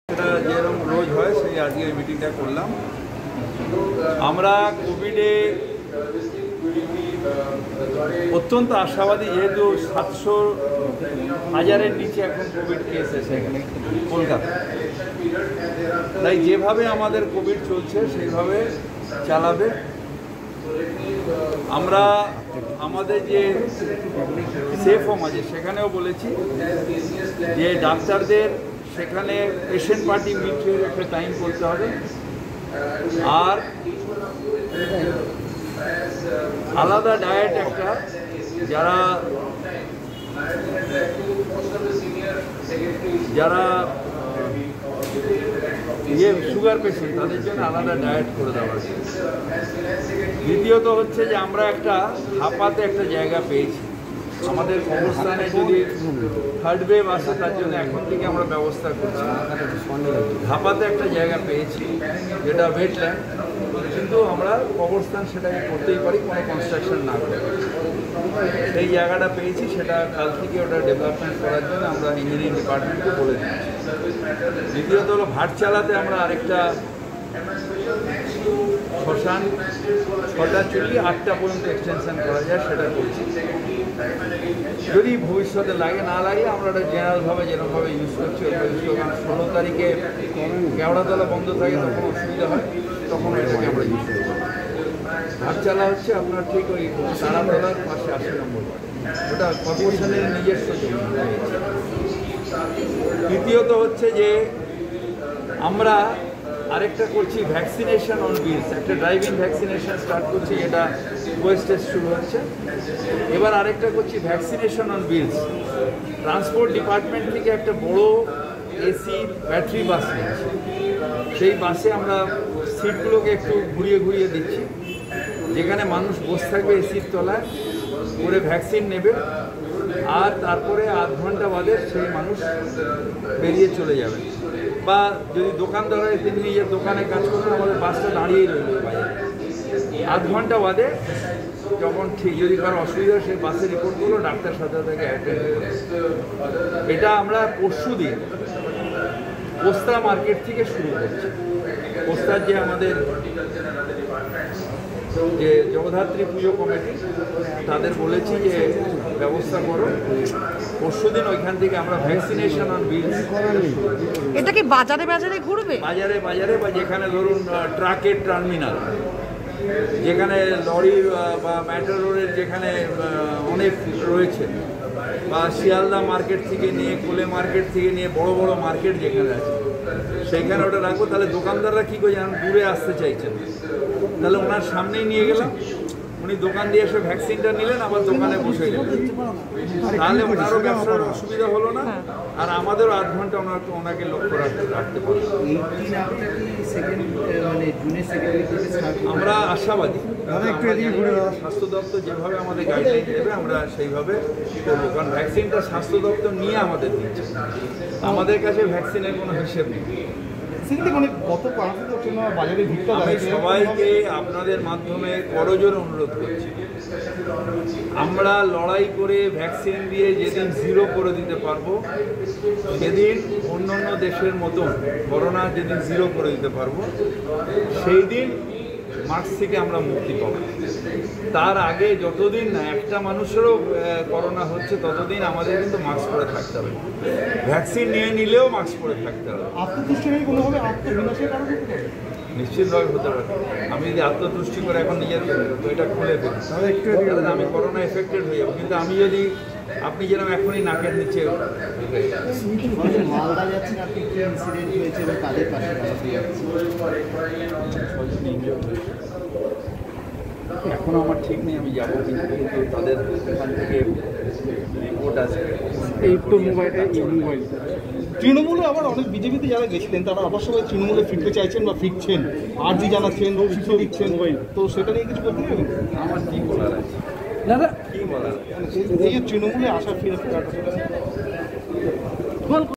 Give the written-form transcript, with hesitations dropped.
এটা যেরকম রোজ হয় সেই আজকে এই মিটিংটা করলাম। আমরা কোভিডে অত্যন্ত আশাবাদী, যেহেতু 700,000-এর নিচে এখন কোভিড কেস এসে এখানে কলকাতা, তাই যেভাবে আমাদের কোভিড চলছে সেইভাবে চালাবে। আমরা আমাদের যে সেফ হোম আছে সেখানেও বলেছি যে ডাক্তারদের সেখানে পেশেন্ট পার্টি মিটের একটা টাইম করতে হবে, আর আলাদা ডায়েট একটা, যারা যারা সুগার পেশেন্ট তাদের জন্য আলাদা ডায়েট করে দেওয়া হয়েছে। দ্বিতীয়ত হচ্ছে যে আমরা একটা হাপাতে একটা জায়গা পেয়েছি, আমাদের অবস্থানে যদি থার্ড ওয়েভ আসে তার জন্য এখন থেকে আমরা ব্যবস্থা করছি। হাপাতে একটা জায়গা পেয়েছি যেটা ওয়েটল্যান্ড, কিন্তু আমরা অবস্থান সেটাকে করতেই পারি কোনো কনস্ট্রাকশন না করে। সেই জায়গাটা পেয়েছি, সেটা কাল থেকে ওটা ডেভেলপমেন্ট করার জন্য আমরা ইঞ্জিনিয়ারিং ডিপার্টমেন্টকে বলে দিচ্ছি। দ্বিতীয়ত হলো ভাটচালাতে আমরা আরেকটা শ্মশান 6টা চুল্লি 8টা পর্যন্ত এক্সটেনশন করা যায়, সেটা করছি। যদি ভবিষ্যতে লাগে না লাগে আমরা ওটা জেনারেলভাবে যেরকমভাবে ইউজ করছি ওটা ইউজ করবো। কারণ 16 তারিখে কেওড়াতলা বন্ধ থাকে, তখন অসুবিধা হয়, তখন এটাকে আমরা ইউজ করবো। ভাটচালা হচ্ছে আপনার ঠিক ওই তারাতলার পাশে 80 নম্বর, ওটা কর্পোরেশনের নিজস্ব জমি। তৃতীয়ত হচ্ছে যে আমরা আরেকটা করছি ভ্যাকসিনেশন অন হুইলস, একটা ড্রাইভিং ভ্যাকসিনেশন স্টার্ট করছি, যেটা ওয়েস্টে শুরু হচ্ছে। এবার আরেকটা করছি vaccination on wheels. Transport department থেকে একটা বড় এসি ব্যাটারি বাস নিয়েছি, সেই বাসে আমরা সিটগুলোকে একটু ঘুরিয়ে ঘুরিয়ে দিচ্ছি, যেখানে মানুষ বসে থাকবে এসির তলায়, করে ভ্যাকসিন নেবে, আর তারপরে আধ ঘন্টা বাদে সেই মানুষ বেরিয়ে চলে যাবে। বা যদি দোকানদার হয় তিনি নিজের দোকানে কাজ করেন, আমাদের বাসটা দাঁড়িয়েই রইল বাইরে, আধ ঘন্টা বাদে যখন ঠিক যদি কারো অসুবিধা হয় সেই বাসে রিপোর্ট করলো, ডাক্তার সাথে তাকে অ্যাটেন্ড করলো। এটা আমরা পরশু দিন পোস্তা মার্কেট থেকে শুরু করছি। পোস্তার যে আমাদের যে জগদ্ধাত্রী পুজো কমিটি, তাদের বলেছি যে ব্যবস্থা করো, পরশুদিন ওইখান থেকে আমরা ভ্যাকসিনেশন অন হুইলস। এটা কি বাজারে বাজারে ঘুরবে? বাজারে বাজারে, বা যেখানে ধরুন ট্রাকের টার্মিনাল, যেখানে লরির বা ম্যাটারোরের যেখানে অনেক রয়েছে, বা শিয়ালদা মার্কেট থেকে নিয়ে কোলে মার্কেট থেকে নিয়ে বড় বড় মার্কেট যেখানে আছে সেইখানে ওটা রাখবো। তাহলে দোকানদাররা কী করে জানেন, দূরে আসতে চাইছেন, তাহলে ওনার সামনেই নিয়ে গেলাম, উনি দোকান দিয়ে এসে ভ্যাকসিনটা নিলেন, আবার দোকানে বসে গেলেন, তাহলে ওনারও ব্যবসার অসুবিধা হলো না, আর আমাদেরও আধ ঘন্টা ওনাকে লক্ষ্য রাখতে পারবো। আমরা আশাবাদী, স্বাস্থ্য দপ্তর যেভাবে আমাদের গাইডলাইন দেবে আমরা সেইভাবে করবো, কারণ ভ্যাকসিনটা স্বাস্থ্য দপ্তর নিয়ে আমাদের দিচ্ছে, আমাদের কাছে ভ্যাকসিনের কোনো হিসেব নেই। আমি সবাইকে আপনাদের মাধ্যমে করজোরে অনুরোধ করছি, আমরা লড়াই করে ভ্যাকসিন দিয়ে যেদিন 0 করে দিতে পারবো, সেদিন অন্য দেশের মতন করোনা যেদিন 0 করে দিতে পারবো, সেই দিন মাস্ক থেকে আমরা মুক্তি পাবো। তার আগে যতদিন না একটা মানুষেরও করোনা হচ্ছে ততদিন আমাদের কিন্তু মাস্ক পরে থাকতে হবে, ভ্যাকসিন নিয়ে নিলেও মাস্ক পরে থাকতে হবে। নিশ্চিতভাবে হতে পারে। আমি যদি আত্মতুষ্টি করে এখন নিজের এটা খুলে ফেলি তাহলে আমি করোনা এফেক্টেড হয়ে যাবো, কিন্তু আমি যদি আপনি যেরকম এখনই নাকের নিচে এখনও আমার ঠিক নেই আমি যাবো, কিন্তু তাদের এখান থেকে রিপোর্ট আছে। এই তো মোবাইল তৃণমূলে আবার অনেক বিজেপিতে যারা গেছিলেন তারা আবার সবাই তৃণমূলে ফিরতে চাইছেন বা ফিরছেন, আর্জি জানাচ্ছেন, চিঠি দিচ্ছেন, তো সেটা নিয়ে কিছু বলতে পারবেন? আমার কী বলার আছে দাদা, কী বলার, এই যে তৃণমূলে আসা ফিরে